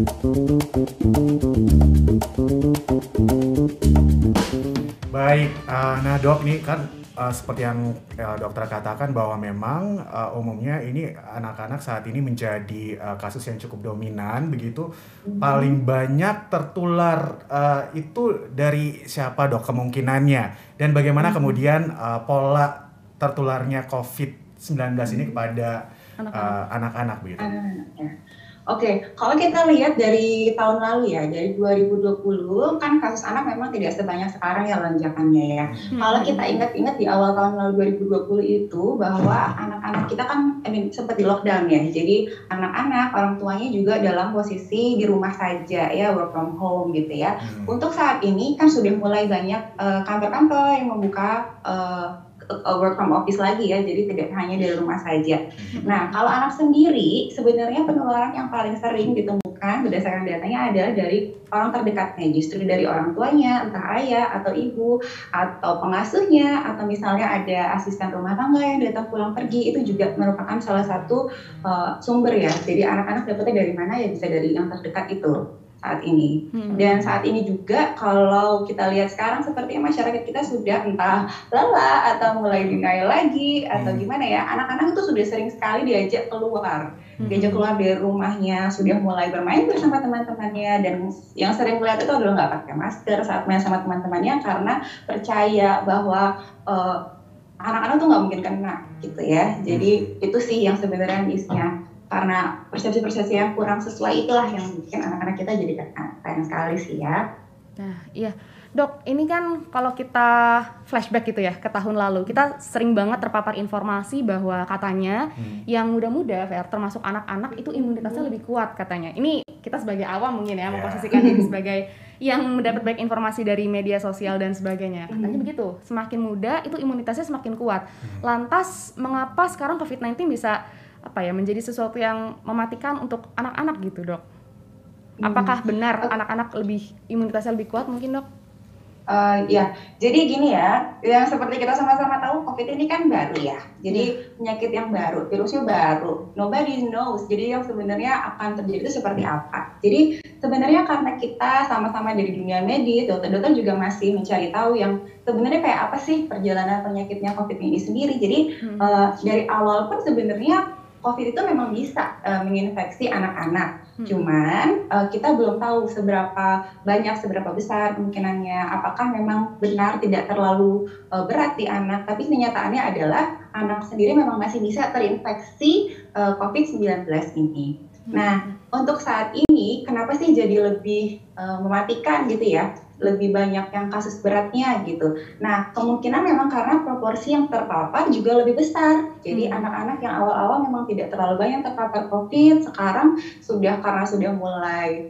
Baik, nah dok, nih kan seperti yang dokter katakan bahwa memang umumnya ini anak-anak saat ini menjadi kasus yang cukup dominan begitu. Paling banyak tertular itu dari siapa dok kemungkinannya? Dan bagaimana kemudian pola tertularnya COVID-19 ini kepada anak-anak begitu? Anak-anak ya. Oke, kalau kita lihat dari tahun lalu ya, dari 2020 kan kasus anak memang tidak sebanyak sekarang ya lonjakannya ya. Kalau kita ingat-ingat di awal tahun lalu 2020 itu bahwa anak-anak kita kan sempat di lockdown ya. Jadi anak-anak, orang tuanya juga dalam posisi di rumah saja ya, work from home gitu ya. Untuk saat ini kan sudah mulai banyak kantor-kantor yang membuka work from office lagi ya, jadi tidak hanya dari rumah saja. Nah, kalau anak sendiri, sebenarnya penularan yang paling sering ditemukan berdasarkan datanya adalah dari orang terdekatnya, justru dari orang tuanya, entah ayah atau ibu, atau pengasuhnya, atau misalnya ada asisten rumah tangga yang datang pulang pergi, itu juga merupakan salah satu sumber ya. Jadi anak-anak dapatnya dari mana ya, bisa dari yang terdekat itu saat ini. Dan saat ini juga kalau kita lihat sekarang sepertinya masyarakat kita sudah entah lelah atau mulai denial lagi atau gimana ya, anak-anak itu sudah sering sekali diajak keluar dari rumahnya, sudah mulai bermain bersama teman-temannya, dan yang sering melihat itu adalah nggak pakai masker saat main sama teman-temannya karena percaya bahwa anak-anak tuh nggak mungkin kena gitu ya. Jadi itu sih yang sebenarnya isinya, karena persepsi-persepsi yang kurang sesuai itulah yang bikin anak-anak kita jadi sayang sekali sih ya. Nah iya dok, ini kan kalau kita flashback gitu ya ke tahun lalu, kita sering banget terpapar informasi bahwa katanya yang muda-muda, termasuk anak-anak itu imunitasnya lebih kuat katanya. Ini kita sebagai awam mungkin ya memposisikan diri sebagai yang mendapat baik informasi dari media sosial dan sebagainya. Katanya begitu, semakin muda itu imunitasnya semakin kuat. Lantas mengapa sekarang COVID-19 bisa menjadi sesuatu yang mematikan untuk anak-anak gitu dok? Apakah benar anak-anak imunitasnya lebih kuat mungkin dok? Ya, jadi gini ya, yang seperti kita sama-sama tahu COVID ini kan baru ya, jadi penyakit yang baru, virusnya baru, nobody knows, jadi yang sebenarnya akan terjadi itu seperti apa. Jadi sebenarnya karena kita sama-sama dari dunia medis, dokter-dokter juga masih mencari tahu yang sebenarnya kayak apa sih perjalanan penyakitnya COVID ini sendiri. Jadi dari awal pun sebenarnya COVID itu memang bisa menginfeksi anak-anak, cuman kita belum tahu seberapa banyak, seberapa besar kemungkinannya, apakah memang benar tidak terlalu berat di anak, tapi kenyataannya adalah anak sendiri memang masih bisa terinfeksi COVID-19 ini. Nah, untuk saat ini kenapa sih jadi lebih mematikan gitu ya? Lebih banyak yang kasus beratnya gitu. Nah, kemungkinan memang karena proporsi yang terpapar juga lebih besar. Jadi anak-anak yang awal-awal memang tidak terlalu banyak terpapar COVID, sekarang karena sudah mulai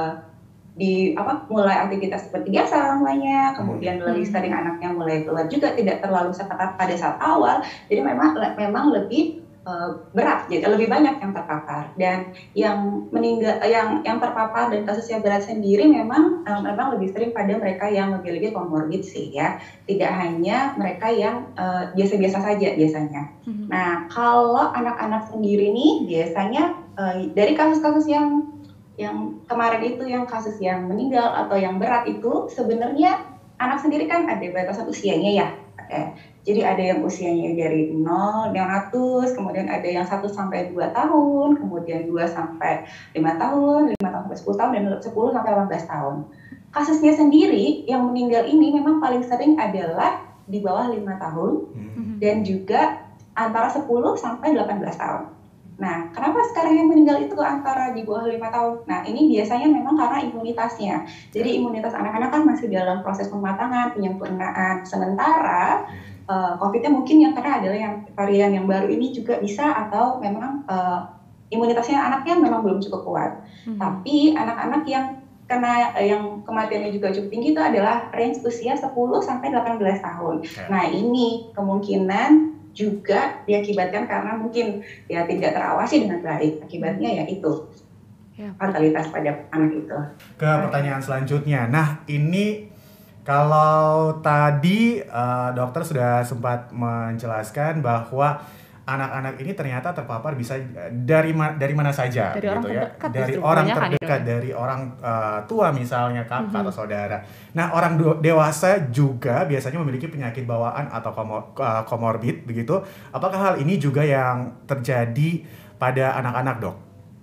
mulai aktivitas seperti biasa namanya, kemudian lebih sering anaknya mulai keluar juga, tidak terlalu seketat pada saat awal. Jadi memang lebih berat, jadi lebih banyak yang terpapar, dan yang meninggal, yang terpapar dan kasusnya berat sendiri memang lebih sering pada mereka yang memiliki komorbid sih ya, tidak hanya mereka yang biasa-biasa saja biasanya. Nah, kalau anak-anak sendiri nih biasanya dari kasus-kasus yang kemarin itu, yang kasus yang meninggal atau yang berat itu, sebenarnya anak sendiri kan ada batasan usianya ya. Jadi ada yang usianya dari 0-100, kemudian ada yang 1-2 tahun, kemudian 2-5 tahun, 5 sampai 10 tahun, dan 10 sampai 18 tahun. Kasusnya sendiri yang meninggal ini memang paling sering adalah di bawah 5 tahun dan juga antara 10 sampai 18 tahun. Nah, kenapa sekarang yang meninggal itu antara di bawah 5 tahun? Nah, ini biasanya memang karena imunitasnya. Jadi imunitas anak-anak kan masih dalam proses pematangan, penyempurnaan. Sementara COVID-nya mungkin yang karena adalah yang varian yang baru ini juga bisa, atau memang imunitasnya anaknya memang belum cukup kuat. Tapi anak-anak yang yang kematiannya juga cukup tinggi itu adalah range usia 10 sampai 18 tahun. Nah, ini kemungkinan juga diakibatkan karena mungkin ya tidak terawasi dengan baik. Akibatnya ya itu fatalitas pada anak itu. Ke pertanyaan selanjutnya. Nah, ini kalau tadi dokter sudah sempat menjelaskan bahwa anak-anak ini ternyata terpapar bisa dari mana saja Dari orang gitu ya. terdekat Dari justru, orang kebanyakan ya, Dok, terdekat, ya? dari orang tua misalnya kakak atau saudara. Nah, orang dewasa juga biasanya memiliki penyakit bawaan atau komorbid begitu. Apakah hal ini juga yang terjadi pada anak-anak, Dok?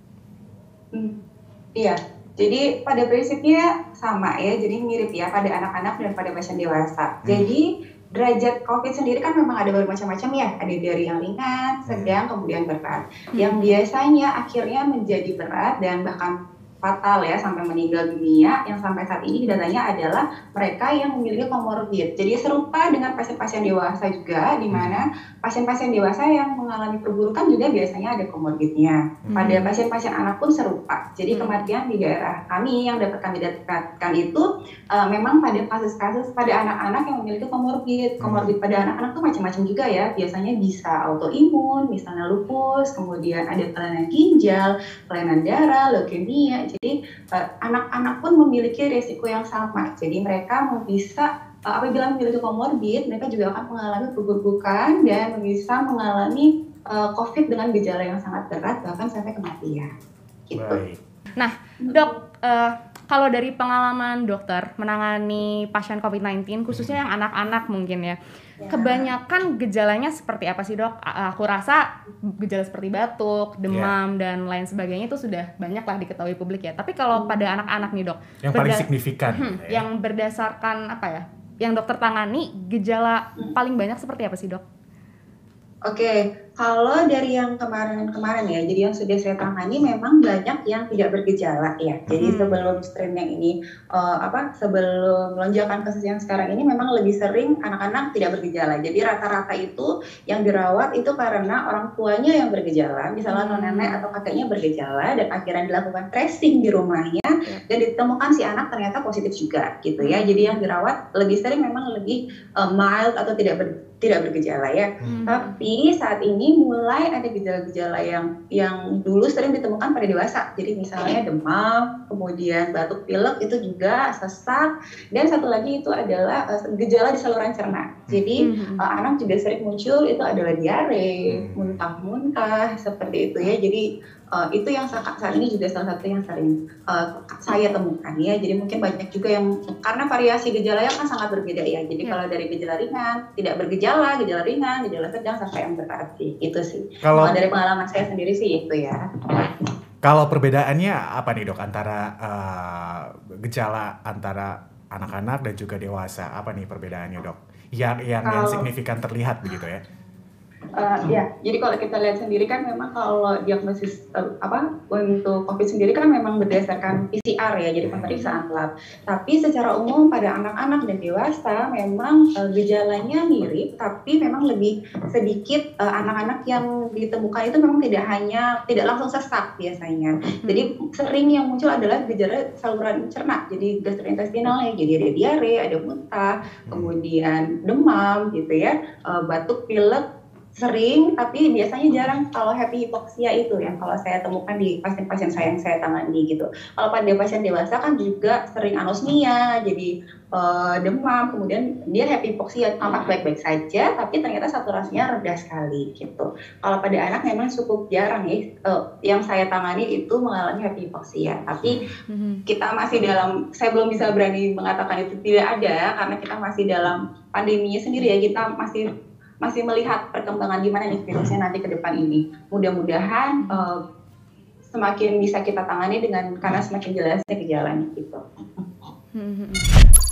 Iya, jadi pada prinsipnya sama ya, jadi mirip ya pada anak-anak dan pada pasien dewasa. Jadi derajat COVID sendiri kan memang ada bermacam-macam ya, ada dari yang ringan, sedang, kemudian berat. Yang biasanya akhirnya menjadi berat dan bahkan fatal ya sampai meninggal dunia, yang sampai saat ini datanya adalah mereka yang memiliki komorbid. Jadi serupa dengan pasien-pasien dewasa juga, di mana pasien-pasien dewasa yang mengalami perburukan juga biasanya ada komorbidnya. Pada pasien-pasien anak pun serupa. Jadi kematian di daerah kami yang dapat kami dapatkan itu memang pada kasus-kasus pada anak-anak yang memiliki komorbid. Komorbid pada anak-anak tuh macam-macam juga ya. Biasanya bisa autoimun, misalnya lupus, kemudian ada kelainan ginjal, kelainan darah, leukemia. Jadi anak-anak pun memiliki risiko yang sama. Jadi mereka bisa apabila memiliki komorbid, mereka juga akan mengalami perburukan dan bisa mengalami COVID dengan gejala yang sangat berat bahkan sampai kematian. Gitu. Baik. Nah, Dok, kalau dari pengalaman dokter menangani pasien COVID-19, khususnya yang anak-anak mungkin ya, kebanyakan gejalanya seperti apa sih, Dok? Aku rasa gejala seperti batuk, demam, dan lain sebagainya itu sudah banyak lah diketahui publik ya. Tapi kalau pada anak-anak nih, Dok, Yang paling signifikan. yang berdasarkan apa ya, yang dokter tangani, gejala paling banyak seperti apa sih, Dok? Oke, kalau dari yang kemarin-kemarin ya, jadi yang sudah saya tangani memang banyak yang tidak bergejala ya. Jadi sebelum strain yang ini, sebelum lonjakan kasus yang sekarang ini memang lebih sering anak-anak tidak bergejala. Jadi rata-rata itu yang dirawat itu karena orang tuanya yang bergejala, misalnya nenek atau kakeknya bergejala dan akhirnya dilakukan tracing di rumahnya dan ditemukan si anak ternyata positif juga gitu ya. Jadi yang dirawat lebih sering memang lebih mild atau tidak bergejala ya. Tapi saat ini mulai ada gejala-gejala yang dulu sering ditemukan pada dewasa. Jadi misalnya demam, kemudian batuk pilek itu juga, sesak, dan satu lagi itu adalah gejala di saluran cerna. Jadi anak juga sering muncul itu adalah diare, muntah-muntah seperti itu ya. Jadi itu yang saat ini juga salah satu yang sering saya temukan ya. Jadi mungkin banyak juga yang karena variasi gejalanya kan sangat berbeda ya. Jadi kalau dari gejala ringan, tidak bergejala, gejala ringan, gejala sedang sampai yang berat sih. Itu sih. Kalau dari pengalaman saya sendiri sih itu ya. Kalau perbedaannya apa nih, Dok, antara gejala antara anak-anak dan juga dewasa? Apa nih perbedaannya, Dok? Yang signifikan terlihat begitu ya? Ya, jadi kalau kita lihat sendiri kan memang kalau diagnosis untuk COVID sendiri kan memang berdasarkan PCR ya, jadi pemeriksaan lab. Tapi secara umum pada anak-anak dan dewasa memang gejalanya mirip, tapi memang lebih sedikit anak-anak yang ditemukan itu memang tidak langsung sesak biasanya. Jadi sering yang muncul adalah gejala saluran cerna, jadi gastrointestinalnya, jadi ada diare, ada muntah, kemudian demam gitu ya, batuk pilek. Sering, tapi biasanya jarang kalau happy hypoxia itu yang kalau saya temukan di pasien-pasien saya yang saya tangani gitu. Kalau pada pasien dewasa kan juga sering anosmia, jadi demam, kemudian dia happy hypoxia tampak baik-baik saja, tapi ternyata saturasinya rendah sekali gitu. Kalau pada anak memang cukup jarang ya, yang saya tangani itu mengalami happy hypoxia. Tapi kita masih saya belum bisa berani mengatakan itu tidak ada, karena kita masih dalam pandeminya sendiri ya, kita masih melihat perkembangan gimana nih virusnya nanti ke depan ini. Mudah-mudahan semakin bisa kita tangani karena semakin jelasnya gejalanya gitu.